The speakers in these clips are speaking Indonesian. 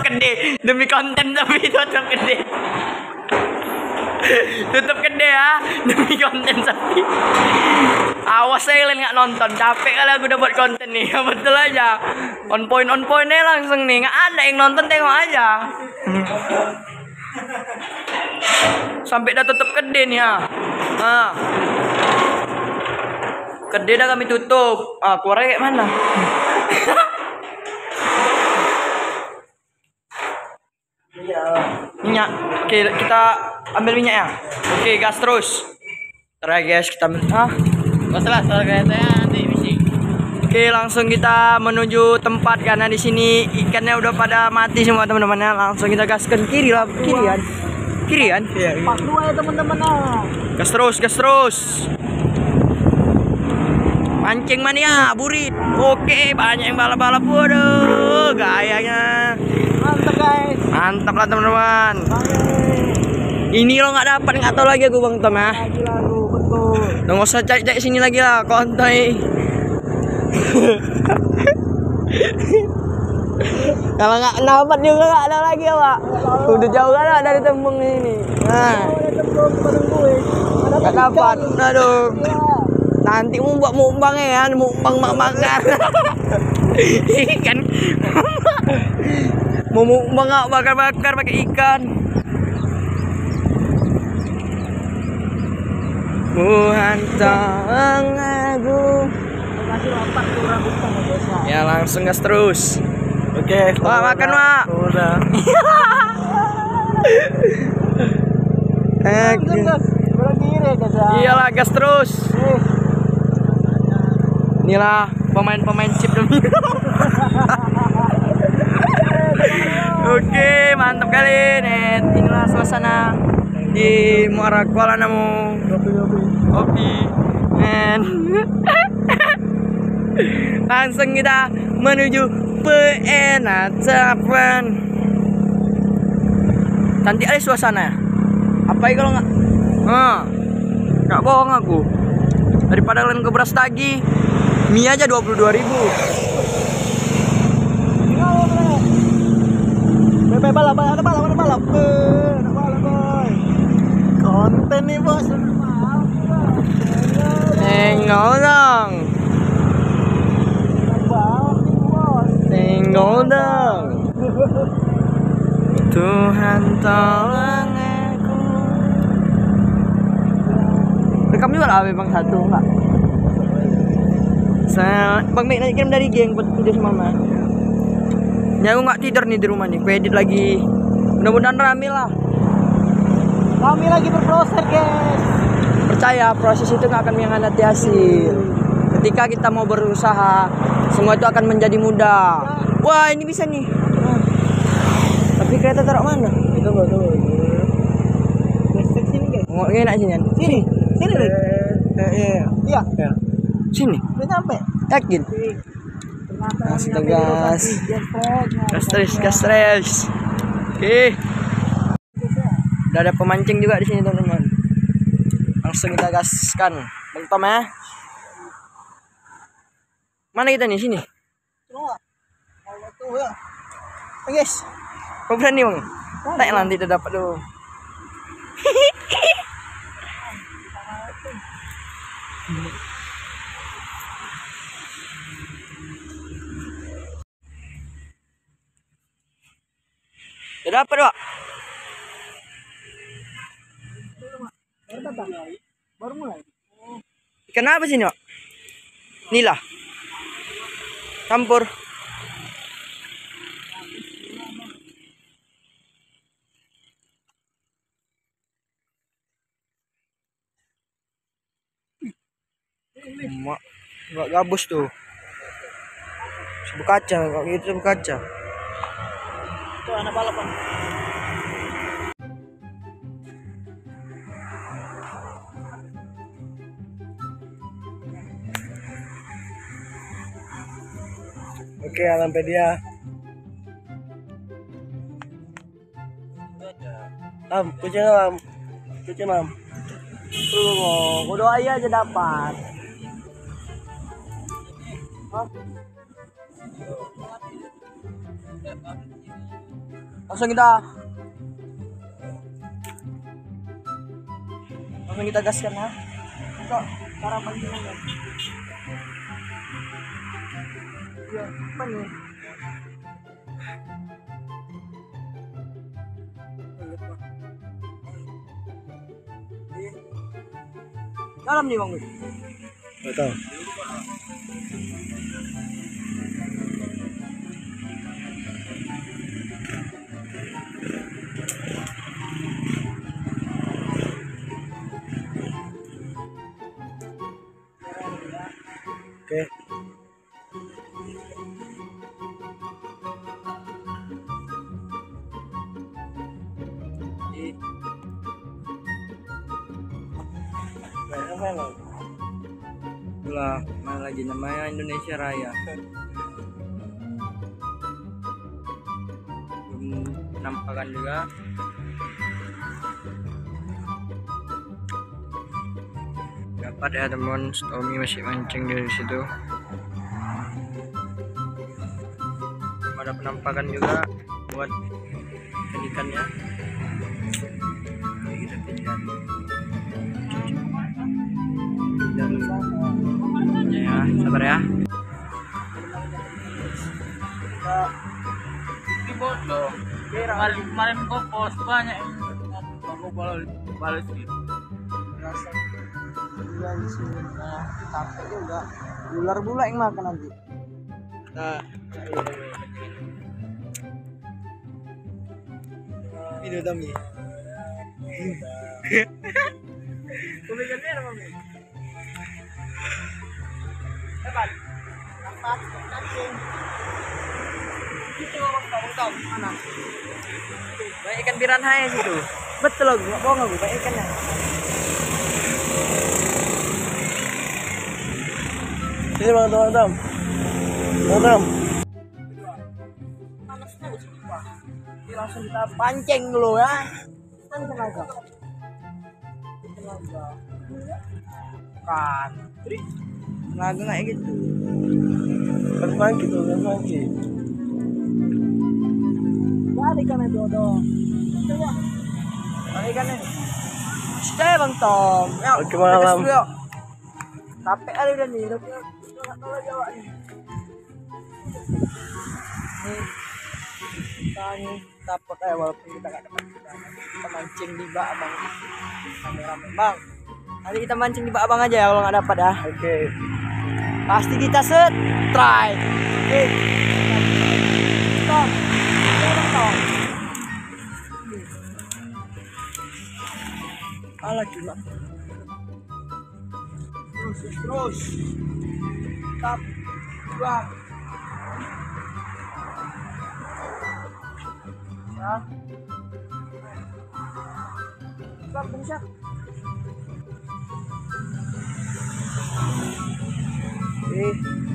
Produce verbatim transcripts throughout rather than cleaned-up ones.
gede demi konten tapi tutup gede. Tutup gede ya demi konten sapi. Awas saya kalian nggak nonton, capek kali aku udah buat konten nih. Betul aja, on point on pointnya langsung nih, nggak ada yang nonton, tengok aja. Sampai dah tutup gede nih ya. Ah. Gede dah kami tutup. Ah, keluarnya kayak mana? Minyak. Oke, kita ambil minyak ya. Oke, gas terus. Terus guys, kita ambil. Ah, masalah soal kayaknya nanti misi. Oke, langsung kita menuju tempat karena di sini ikannya udah pada mati semua teman-temannya. Langsung kita gaskan kiri lah, kirian. Kirian? Iya. Pak dua ya teman-teman. Gas terus, gas terus. Mancing mania, burit. Oke, banyak yang balap-balap. Waduh, gayanya. Mantap guys. Mantap lah teman-teman. Ini lo nggak dapat, nggak tahu lagi aku Bang Tom ya. Lagi lalu betul. Nggak usah cari-cari sini lagi lah, kontai. Kalau nggak dapat juga nggak ada lagi ya Pak. Udah jauh kan dari tembung ini. Nah, nggak dapat. Aduh. Nanti mau buat mukbang ya, mukbang makan. Ikan. Mau mukbang nggak bakar-bakar pakai ikan. Muhantang aku. Masih lapar kurang bukan ya biasa. Ya langsung gas terus. Oke, Wah, makan Mak. Udah. Eh, iyalah gas terus. Inilah pemain-pemain chip demi. Oke, mantap kali nih. Inilah suasana di Muara Kuala Namu. Kopi. And langsung kita menuju penetapan. Cantik kali suasana. Apa ya kalau nggak? Ah, nggak bohong aku. Daripada kalian ke beras tagi, mie aja dua puluh dua ribu. Bebek balap, ada balap, ada balap. Ada balap, boy. Konten nih, Bos. Tengok dong. Tengok dong. Tuhan tolong aku. Rekam juga lah Bang satu enggak? Saya Bang Mek naik kirim dari geng buat tidur sama Mama. Ya aku nggak tidur nih di rumah nih, aku edit lagi. Mudah-mudahan rame lah. Kami lagi berproses, guys. Percaya proses itu nggak akan mengkhianati hasil. Ketika kita mau berusaha, semua itu akan menjadi mudah. Wah, ini bisa nih. Tapi kereta taruh mana? Itu nggak tahu. Listrik sini, guys. Nggak enak sini. Sini, sini, Rik. Iya. Iya. Sini. Udah nyampe. Yakin? Astaga. Gas stress, gas stress. Oke. Udah ada pemancing juga di sini teman-teman. Langsung kita gaskan. Bang Tom ya. Mana kita nih sini? Tuh ya. Guys. Kau berani Bang? Tak nanti kita dapat dulu. Sudah dapat, Pak? Baru mulai. Ikan apa sini, Pak? Nila. Campur. Mak, nggak gabus tuh. Sebuk kaca, kok gitu sebuk kaca. Tuh anak balapan. Oke, sampai dia. Lam, cuci lam, cuci lam. Tuh, gua doain aja dapat. Hah? Langsung kita langsung kita gaskan ya. Kok cara panggilannya? Ya, apa nih? Dalam nih bang. Betul. Oke. Itulah main lagi namanya Indonesia Raya. Belum penampakan juga. Dapat ya teman, Tommy masih mancing dari situ. Ada penampakan juga buat ikannya. Oke, kita lihat. Dan ya, sabar ya. Di bodoh. Kemarin kemarin kok post banyak yang aku balas balas gitu. Rasa iya sih. Nah, capek juga. Ular bula yang makan nanti. Nah, ini udah mi. Kumikan dia mami. Cepat. Cepat, cacing. Itu orang tahu mana? Banyak ikan piranha ya situ. Betul loh, nggak bohong aku, banyak ikannya. Sini bang, teman teman. Teman Panas terus, Pak. Ini langsung kita pancing dulu ya. Kan tenaga. Tenaga. Kan. Tenaga kayak gitu. Bermain gitu, bermain gitu. Wah, ikannya dodo. Coba. Bang ikannya. Stay Bang Tom. Yuk, Oke, malam. tegas dulu, yuk. Capek kali udah nih. Udah nggak tahu lagi awak nih. Nih. Kita nih dapat eh walaupun kita nggak dapat kita, kita mancing di bak abang. Rame-rame bang. Nanti kita mancing di bak abang aja ya kalau nggak dapat ya. Oke. Pasti kita set try. Oke. Tom. Tom. Alah gila. Terus terus. Tap. Buang. Ya. Bang, bisa. Eh.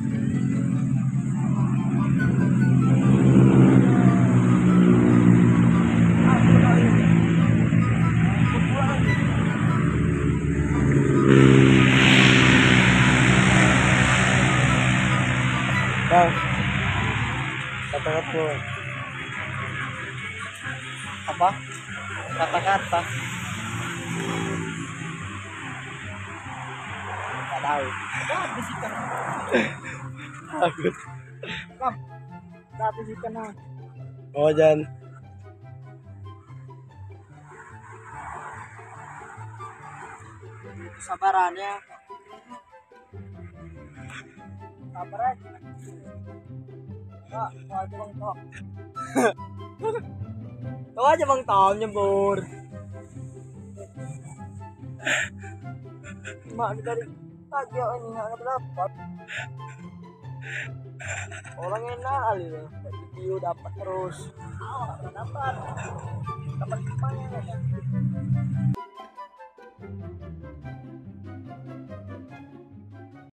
Bang. Kata-kata. Apa? Kata-kata. Nggak tahu. Habis ikan. Takut. Bang. Habis ikan ah. Oh, jangan. Sabarannya. Sabar aja. Pak, mau aja Bang Tom. Tuh aja Bang Tom nyebur. Mak dari pagi ini nggak dapat. Orang enak kali ya. Video dapat terus. Awak nggak dapat. Dapat kemana ya?